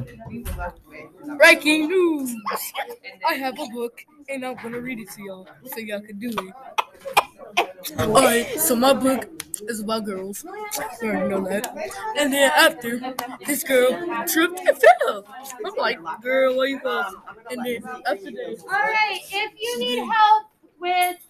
Breaking news! I have a book, and I'm gonna read it to y'all, so y'all can do it. Alright, so my book is about girls. You already know that. And then after, this girl tripped and fell. I'm like, girl, why you fall? And then after that, Alright, if you need help with